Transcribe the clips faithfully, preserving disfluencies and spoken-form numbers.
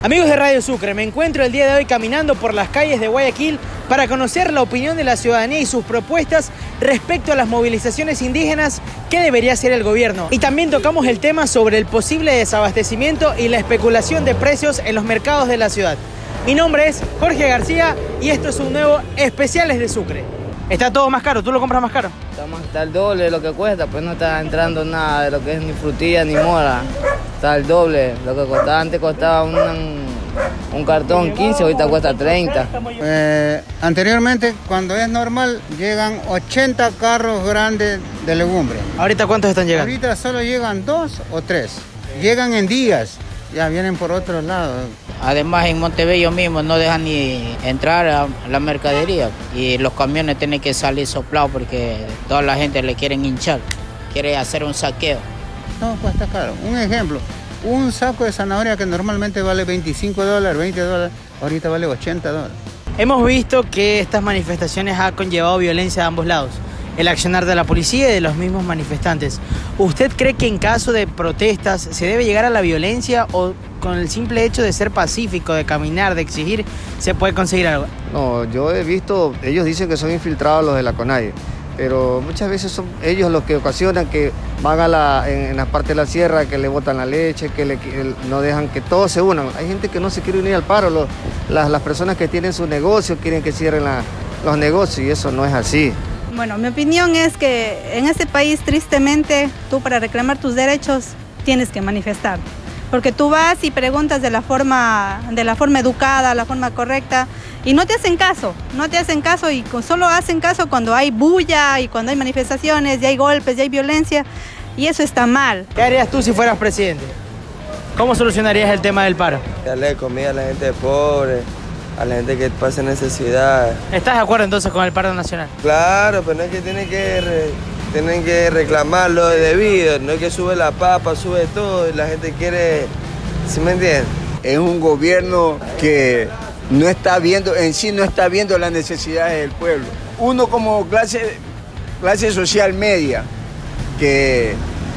Amigos de Radio Sucre, me encuentro el día de hoy caminando por las calles de Guayaquil para conocer la opinión de la ciudadanía y sus propuestas respecto a las movilizaciones indígenas que debería hacer el gobierno. Y también tocamos el tema sobre el posible desabastecimiento y la especulación de precios en los mercados de la ciudad. Mi nombre es Jorge García y esto es un nuevo Especiales de Sucre. Está todo más caro, ¿tú lo compras más caro? Está, más, está el doble de lo que cuesta, pues no está entrando nada de lo que es ni frutilla ni mora. Está el doble, lo que costaba antes costaba un, un cartón quince, ahorita cuesta treinta. Eh, anteriormente, cuando es normal, llegan ochenta carros grandes de legumbre. ¿Ahorita cuántos están llegando? Ahorita solo llegan dos o tres. Llegan en días, ya vienen por otros lados. Además, en Montebello mismo no dejan ni entrar a la mercadería y los camiones tienen que salir soplados porque toda la gente le quieren hinchar, quiere hacer un saqueo. No, pues está caro. Un ejemplo, un saco de zanahoria que normalmente vale veinticinco dólares, veinte dólares, ahorita vale ochenta dólares. Hemos visto que estas manifestaciones han conllevado violencia de ambos lados. El accionar de la policía y de los mismos manifestantes. ¿Usted cree que en caso de protestas se debe llegar a la violencia o con el simple hecho de ser pacífico, de caminar, de exigir, se puede conseguir algo? No, yo he visto, ellos dicen que son infiltrados los de la CONAIE, pero muchas veces son ellos los que ocasionan que van a la, en, en la parte de la sierra, que le botan la leche, que, le, que no dejan que todos se unan. Hay gente que no se quiere unir al paro, los, las, las personas que tienen sus negocios quieren que cierren la, los negocios y eso no es así. Bueno, mi opinión es que en este país, tristemente, tú para reclamar tus derechos tienes que manifestar. Porque tú vas y preguntas de la forma, de la forma educada, la forma correcta, y no te hacen caso, no te hacen caso y solo hacen caso cuando hay bulla y cuando hay manifestaciones, y hay golpes, y hay violencia, y eso está mal. ¿Qué harías tú si fueras presidente? ¿Cómo solucionarías el tema del paro? Darle comida a la gente pobre, a la gente que pasa necesidad. ¿Estás de acuerdo entonces con el paro nacional? Claro, pero no es que tienen que, re, tienen que reclamar lo debido, no es que sube la papa, sube todo y la gente quiere, ¿sí me entiendes? Es un gobierno que no está viendo, en sí no está viendo las necesidades del pueblo. Uno como clase, clase social media, que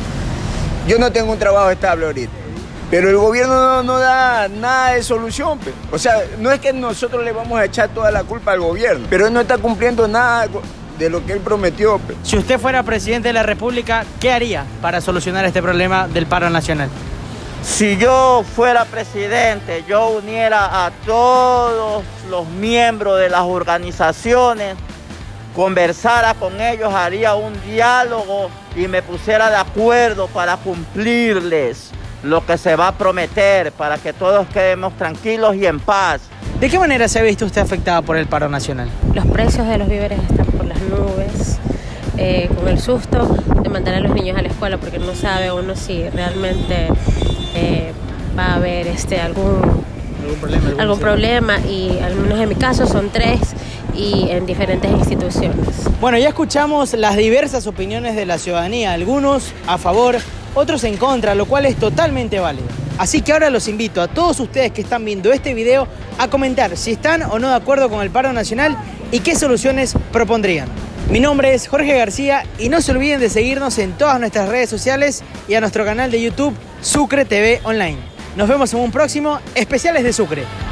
yo no tengo un trabajo estable ahorita. Pero el gobierno no, no da nada de solución. Pe. O sea, no es que nosotros le vamos a echar toda la culpa al gobierno, pero él no está cumpliendo nada de lo que él prometió. Pe. Si usted fuera presidente de la República, ¿qué haría para solucionar este problema del paro nacional? Si yo fuera presidente, yo uniera a todos los miembros de las organizaciones, conversara con ellos, haría un diálogo y me pusiera de acuerdo para cumplirles lo que se va a prometer para que todos quedemos tranquilos y en paz. ¿De qué manera se ha visto usted afectada por el paro nacional? Los precios de los víveres están por las nubes, eh, con el susto de mandar a los niños a la escuela porque no sabe uno si realmente eh, va a haber este, algún, ¿Algún problema? Algún, algún problema y al menos en mi caso son tres y en diferentes instituciones. Bueno, ya escuchamos las diversas opiniones de la ciudadanía, algunos a favor, otros en contra, lo cual es totalmente válido. Así que ahora los invito a todos ustedes que están viendo este video a comentar si están o no de acuerdo con el paro nacional y qué soluciones propondrían. Mi nombre es Jorge García y no se olviden de seguirnos en todas nuestras redes sociales y a nuestro canal de YouTube Sucre T V Online. Nos vemos en un próximo Especiales de Sucre.